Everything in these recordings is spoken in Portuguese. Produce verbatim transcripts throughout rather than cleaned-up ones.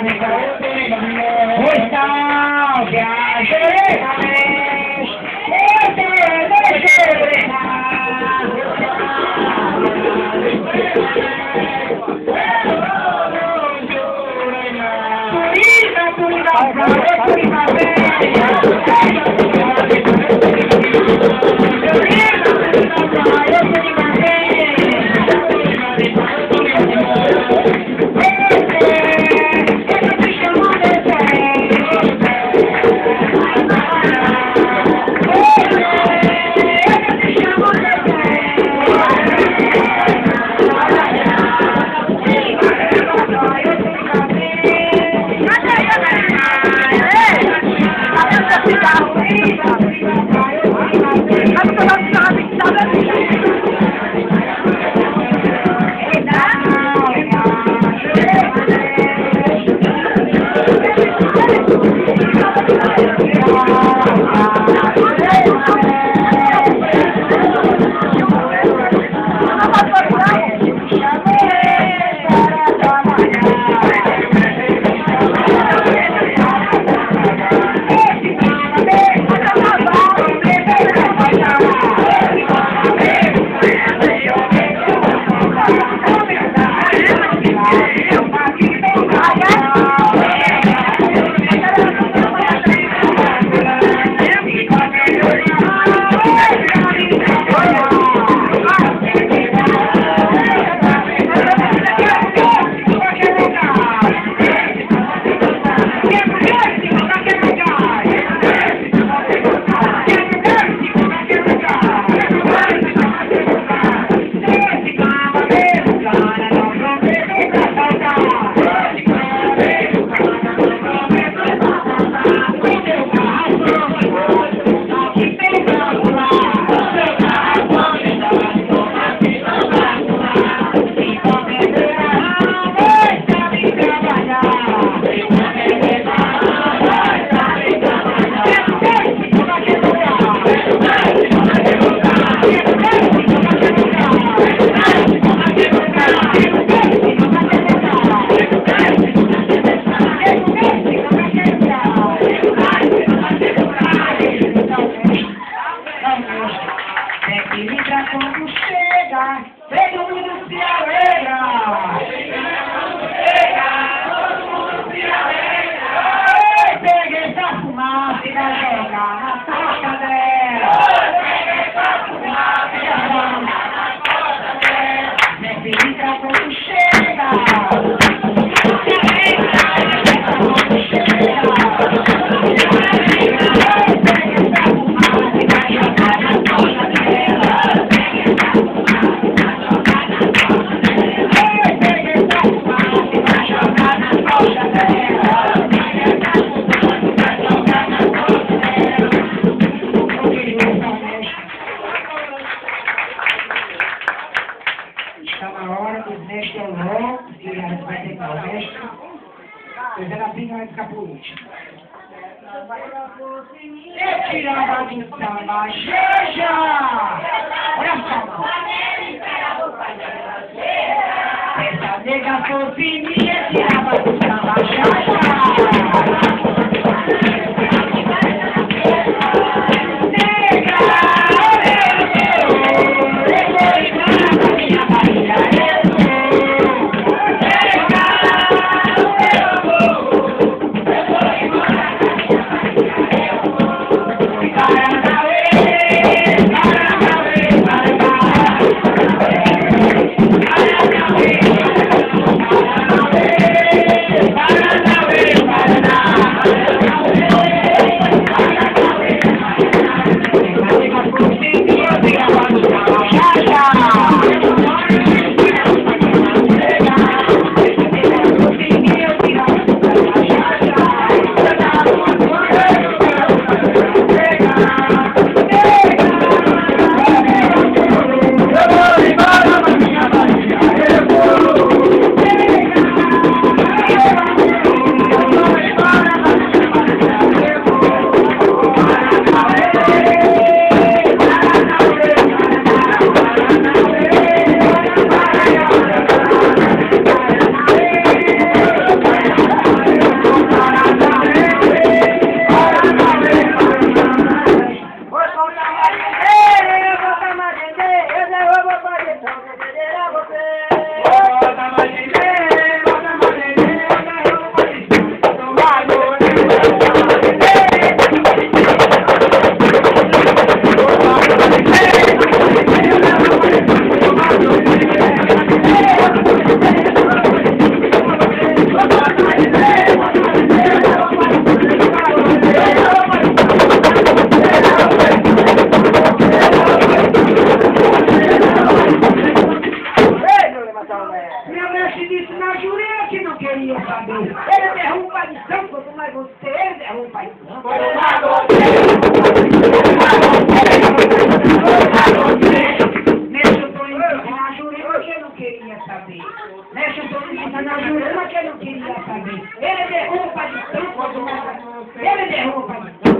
E tirava tutta la sceja! Ora stiamo! Questa lega Forfini e tirava tutta la sceja! Ele derruba a lição, quanto mais você, ele derruba a lição. Mexe o Toninho na Jurema que eu não queria saber. Mexe o Toninho na Jurema que eu não queria saber. Ele derruba a lição, quanto mais você, ele derruba a lição.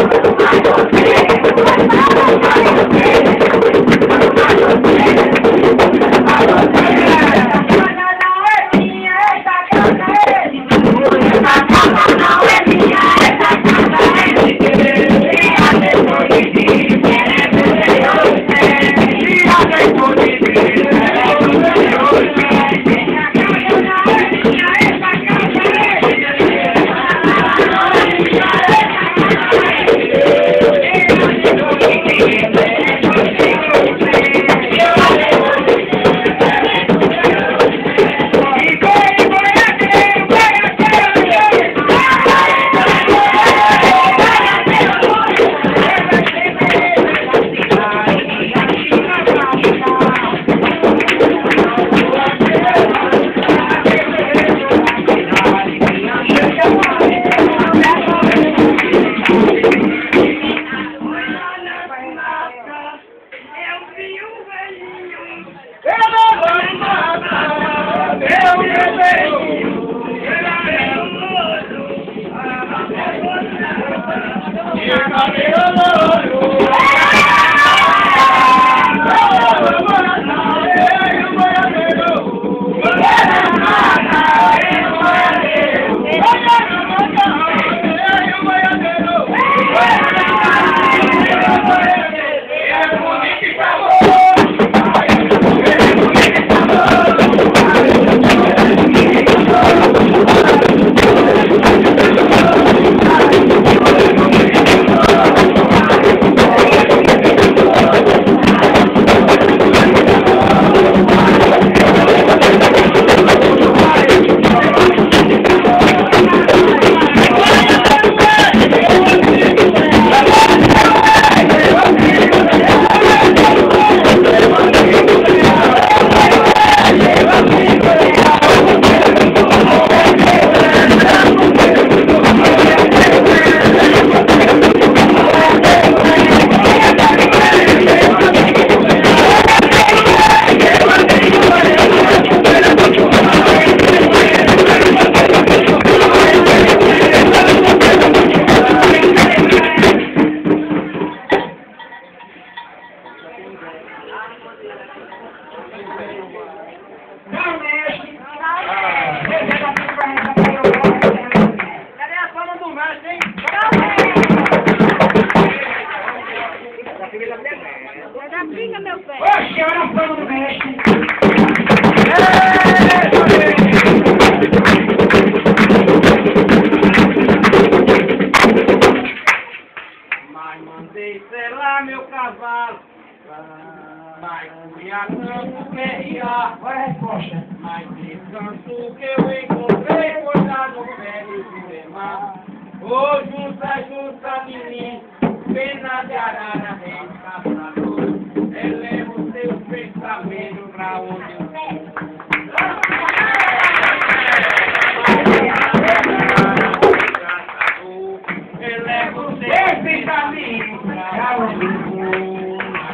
Oxe, olha a fama do mestre. Mas mandei selar meu cavalo. Mas fui a campo guerrear. Olha a resposta. Mas descanso que eu encontrei foi lá no velho cinema. Ô junta, junta de mim, pena de arara, rei caçador. Eleva os seus pensamentos pra onde eu vou. Eleva os seus pensamentos pra onde eu vou.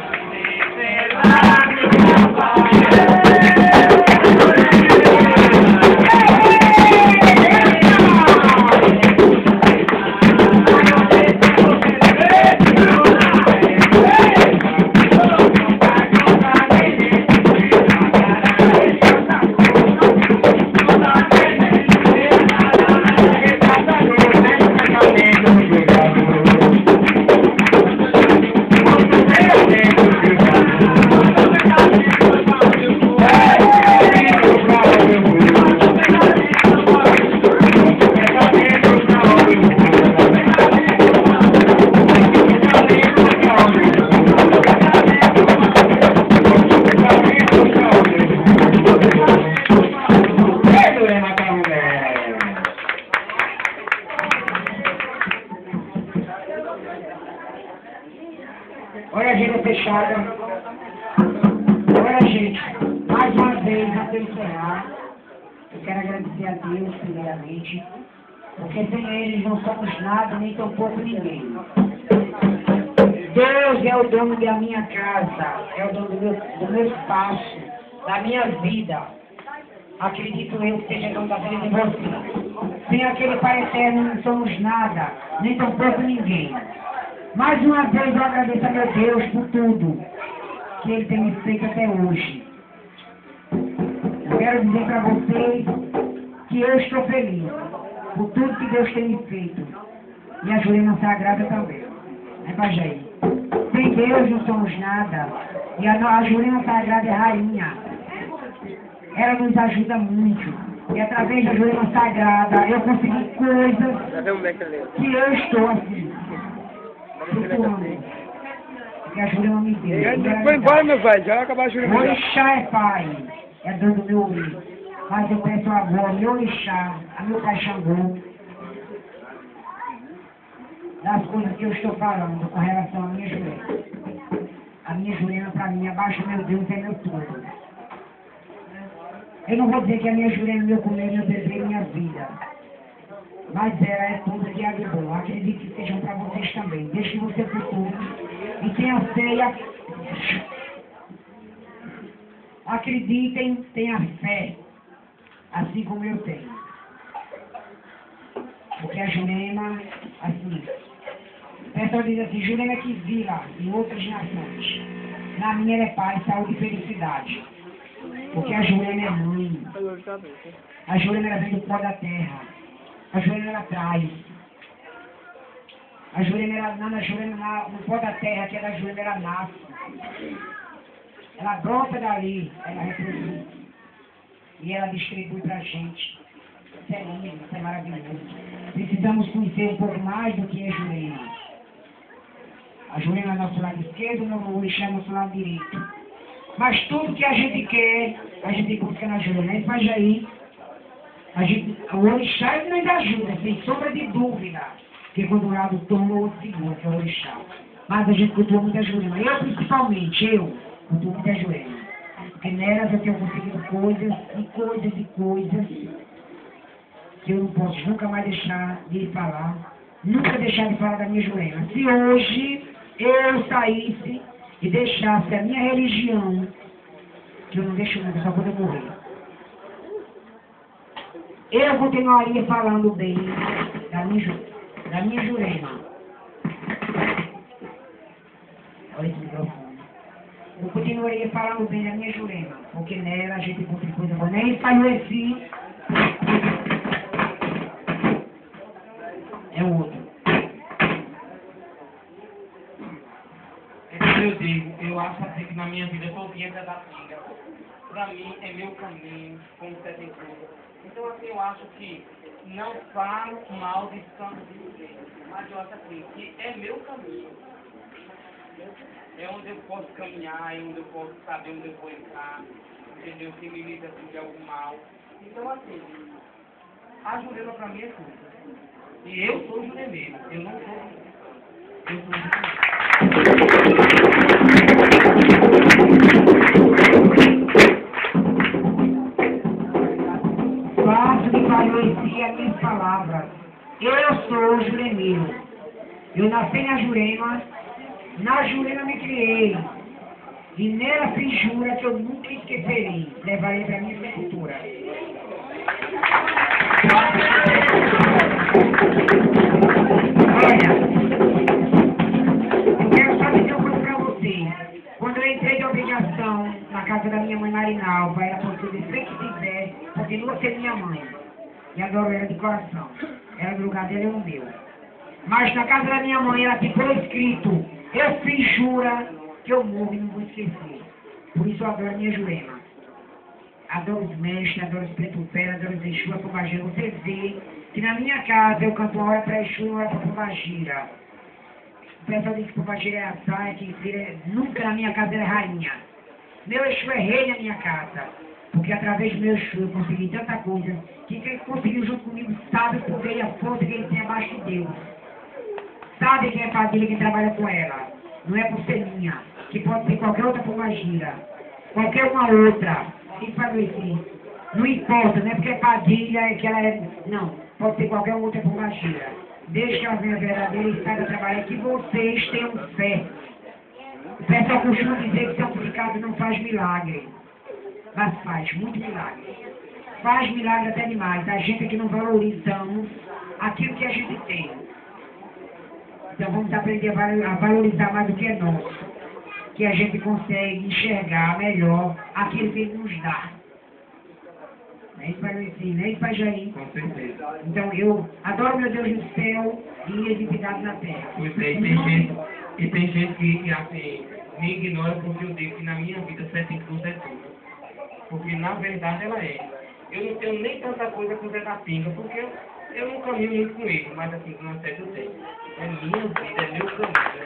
Olha a agenda fechada. Olha, gente, mais uma vez, até encerrar, eu quero agradecer a Deus, primeiramente, Porque sem eles não somos nada, nem tampouco ninguém. Deus é o dono da minha casa, é o dono do meu, do meu espaço, da minha vida. Acredito eu que seja dono da vida de você. Sem aquele Pai Eterno não somos nada, nem tampouco ninguém. Mais uma vez eu agradeço a meu Deus por tudo que Ele tem me feito até hoje. Eu quero dizer para vocês que eu estou feliz por tudo que Deus tem me feito. E a Jurema Sagrada também. É pra Jair. Sem Deus não somos nada. E a, a Jurema Sagrada é rainha. Ela nos ajuda muito. E através da Jurema Sagrada eu consegui coisas que eu estou assim. Flutuando. Que a Jurema me deu. E aí, foi embora, meu pai. Já acabou a Jurema. O Orixá é pai. É dono do meu ouvido. Mas eu peço agora ao meu Orixá, a meu Pai Xangô, das coisas que eu estou falando com relação à minha Jurema. A minha Jurema, para mim, abaixo do meu Deus, é meu tudo. Eu não vou dizer que a minha Jurema é meu comer, meu beber, minha vida. Mas ela é tudo que há de bom. Acredito que sejam para vocês também. Deixe você por tudo. E tenha fé. Acreditem, tenha fé. Assim como eu tenho. Porque a Jurema, assim, o pessoal diz assim, Jurema é que vira em outras nações. Na minha ela é paz, saúde e felicidade. Porque a Jurema é mãe. A Jurema ela vem do pó da terra. A Jurema ela traz. A Jurema ela, na, na Jurema, na, no pó da terra, que é da Jurema ela nasce. Ela brota dali, ela reproduz. E ela distribui para a gente. Isso é lindo, isso é maravilhoso. Precisamos conhecer um pouco mais do que é Jurema. A Jurema é nosso lado esquerdo, o Orixá é nosso lado direito. Mas tudo que a gente quer, a gente busca na Jurema. Mas aí, a gente, o Orixá nos ajuda, sem sombra de dúvida. Porque quando o lado toma, o outro segura, que é o Orixá. Mas a gente cultua muito a Jurema. Eu, principalmente, eu, cultuo muito a Jurema. Porque nelas eu tenho conseguido coisas e coisas e coisas que eu não posso nunca mais deixar de falar, nunca deixar de falar da minha Jurema. Se hoje eu saísse e deixasse a minha religião, que eu não deixo nunca, só quando eu morrer, eu continuaria falando bem da minha, da minha Jurema. Olha esse microfone. Eu continuaria falando bem da minha Jurema, porque nela a gente encontra coisa boa. Nem falheci. É o outro. Eu digo, eu acho assim que na minha vida eu sou dieta da filha. Pra mim é meu caminho, como você tem tudo. Então assim, eu acho que não falo mal de santo de ninguém. Mas eu acho assim, que é meu caminho. É onde eu posso caminhar, é onde eu posso saber onde eu vou entrar, entendeu? Que me livra assim, de algum mal. Então, assim, a Jurema pra mim é tudo. E eu sou juremeiro, eu não sou. Eu sou Faço de parecer as minhas palavras. Eu sou juremeiro. Eu nasci na Jurema. Na Jurema me criei, e nela fiz jura que eu nunca esquecerei, levarei para minha sepultura. Olha, eu quero só dizer uma coisa para você. Quando eu entrei de obrigação na casa da minha mãe Marinalva, ela falou que eu disse que quiser, continua sendo minha mãe. E adoro ela de coração. Era do lugar dela e o meu. Mas na casa da minha mãe ela ficou escrito: eu fiz jura que eu morro e não vou esquecer. Por isso eu adoro a minha Jurema. Adoro os mestres, adoro os preto-pé, adoro os Exu, a Pombagira. Você vê que na minha casa eu canto uma hora para Exu e uma hora para Pombagira. O pessoal diz que Pombagira é azar, que é... nunca na minha casa é rainha. Meu Exu é rei na minha casa. Porque através do meu Exu eu consegui tanta coisa que quem conseguiu junto comigo sabe o poder e a força que ele tem abaixo de Deus. Sabe quem é Padilha, quem trabalha com ela. Não é por ser minha, que pode ser qualquer outra Pombagira, qualquer uma outra. Quem faz isso? Não importa, não é porque é Padilha, é que ela é... Não, pode ser qualquer outra pombagira. Desde que ela venha verdadeira e saiba trabalhar, que vocês tenham fé. O pessoal costuma dizer que santificado não faz milagre, mas faz muito milagre. Faz milagre até demais. A gente aqui não valorizamos aquilo que a gente tem. Então vamos aprender a valorizar mais o que é nosso, que a gente consegue enxergar melhor aquilo que ele nos dá. Não é isso, Pai Luizinho? Não é isso, Pai Jair? Com certeza. Então eu adoro meu Deus no céu e minhas entidades na terra. Pois é, e tem gente, e tem gente que, que assim, me ignora porque eu digo que na minha vida sete cruz é tudo. Porque na verdade ela é. Eu não tenho nem tanta coisa com o Zé da Pinga, porque eu, eu não caminho muito com ele, mas assim, com a sete eu tenho. É minha vida, é meu caminho.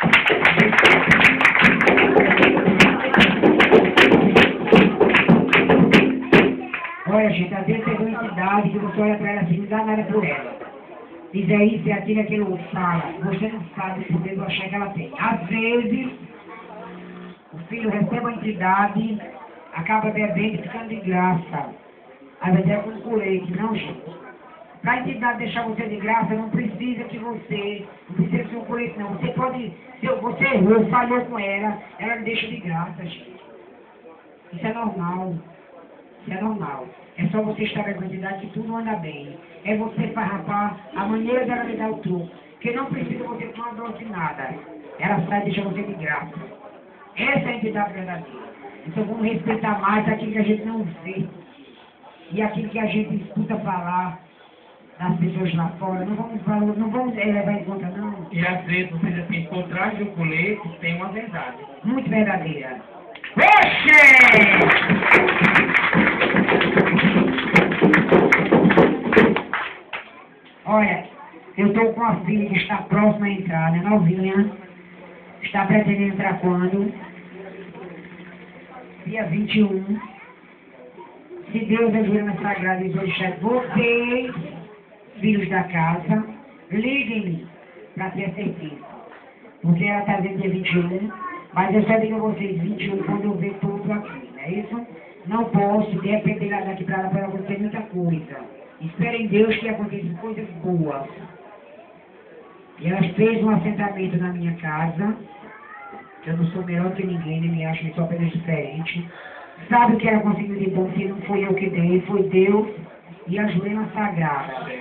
Olha, gente, às vezes tem uma entidade que você olha para ela assim, não dá nada por ela. Diz é isso, é aquilo, aquilo outro, fala. Você não sabe o poder do axé que ela tem. Às vezes, o filho recebe uma entidade, acaba bebendo e ficando de graça. Às vezes é com colete, não, gente. Para a entidade deixar você de graça, não precisa que você, não precisa ser um colete, não. Você pode, se você errou, falhou com ela, ela não deixa de graça, gente. Isso é normal. Isso é normal. É só você estar com a entidade que tudo anda bem. É você farrapar a maneira dela lhe dar o truque. Porque não precisa você tomar dose de nada. Ela sai e deixa você de graça. Essa é a entidade verdadeira. Então vamos respeitar mais aquilo que a gente não vê. E aquilo que a gente escuta falar das pessoas lá fora. Não vamos, falar, não vamos é, levar em conta, não. E às vezes você diz assim, por trás do colete tem uma verdade. Muito verdadeira. Oxê! Olha, eu estou com a filha que está próxima a entrar, né? Novinha. Está pretendendo entrar quando? Dia vinte e um. Se Deus ajuda na Sagrada e deixar vocês, filhos da casa, liguem-me para ter certeza. Porque ela está dizendo dia vinte e um, mas eu só digo a vocês, vinte e um, quando eu ver tudo aqui, não é isso? Não posso, de repente, lá daqui para lá, para acontecer muita coisa. Esperem em Deus que aconteçam coisas boas. E ela fez um assentamento na minha casa. Eu não sou melhor que ninguém, nem me acho que sou apenas diferente. Sabe o que ela conseguiu de bom? Se não foi eu que dei, foi Deus e a Joelma Sagrada.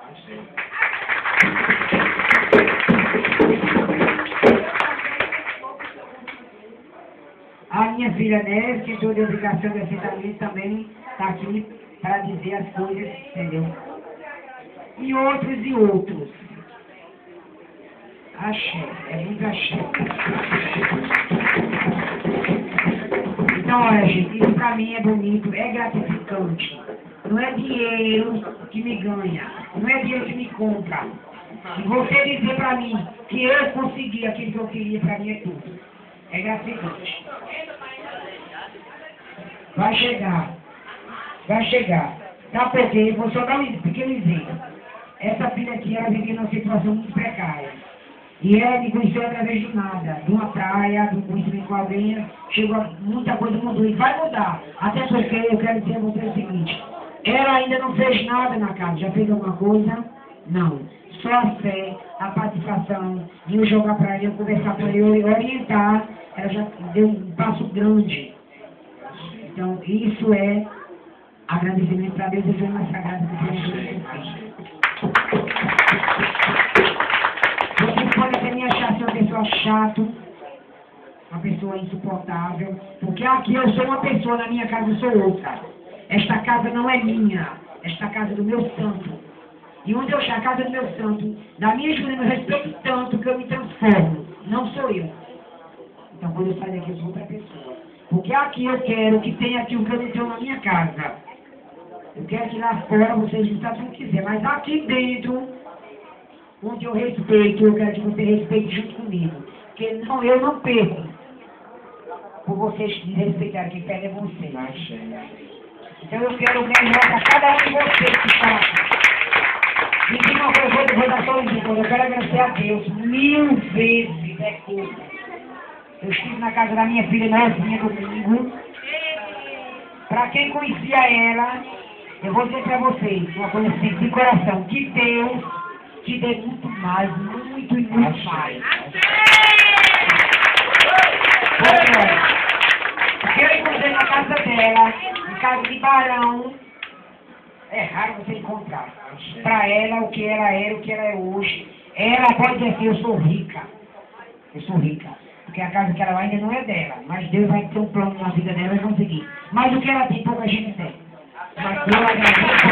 A minha filha Neves, que toda a obrigação de assentamento, também está aqui para dizer as coisas, entendeu? E outros e outros. Axé, é muito axé. Então, olha, gente, isso pra mim é bonito, é gratificante. Não é dinheiro que me ganha, não é dinheiro que me compra. E você dizer pra mim que eu consegui aquilo que eu queria, pra mim é tudo. É gratificante. Vai chegar. Vai chegar. Tá porque, vou só dar um pequeno exemplo. Essa filha aqui, ela vivia numa situação muito precária. E ela me conheceu através de nada, de uma praia, de um conhecimento com alguém, chegou a muita coisa mudou e vai mudar. Até porque eu quero dizer a você o seguinte, ela ainda não fez nada na casa, já fez alguma coisa? Não. Só a fé, a participação, de eu jogar para ela, conversar com ela e orientar, ela já deu um passo grande. Então, isso é agradecimento para Deus e foi uma sagrada que tem a Você pode até me achar ser uma pessoa chata, uma pessoa insuportável, porque aqui eu sou uma pessoa, na minha casa eu sou outra. Esta casa não é minha, esta casa é do meu santo. E onde eu chego, a casa do meu santo, da minha escolha, eu respeito tanto que eu me transformo. Não sou eu. Então, quando eu saio daqui, eu sou outra pessoa. Porque aqui eu quero que tenha aqui o que eu não tenho na minha casa. Eu quero que lá fora vocês não sabem o que quiser, mas aqui dentro, onde eu respeito, eu quero que você respeite junto comigo. Porque não, eu não perco. Por vocês me respeitarem, quem pega é você. Então eu quero o melhor para cada um de vocês que está aqui. E de uma coisa, eu vou dar só um exemplo. Eu quero agradecer a Deus mil vezes, é tudo. Eu estive na casa da minha filha novinha domingo. Para quem conhecia ela, Eu vou dizer pra vocês uma coisa assim, de coração, que Deus te dê muito mais, muito e muito mais. Porque eu encontrei na casa dela, em casa de Barão, é raro você encontrar. Pra ela, o que ela era, o que ela é hoje. Ela pode dizer assim, eu sou rica. Eu sou rica. Porque a casa que ela vai ainda não é dela. Mas Deus vai ter um plano na vida dela e vai conseguir. Mas o que ela tem, pouca gente tem. Mas Deus agradece.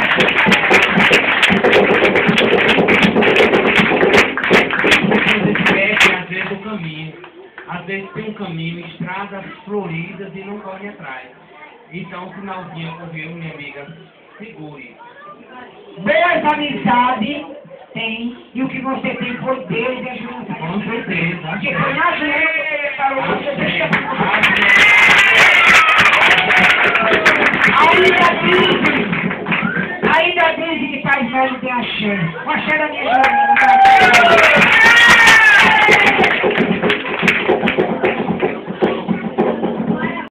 Às vezes o caminho. Às vezes tem um caminho, estradas floridas e não corre atrás. Então, o finalzinho correu, minha amiga, segure. Boas amizades tem, e o que você tem foi Deus e a juventude. Com certeza. Porque foi na juventude que ele falou que você deixa ainda dizem, ainda dizem que faz velho tem axé. O axé da minha juventude.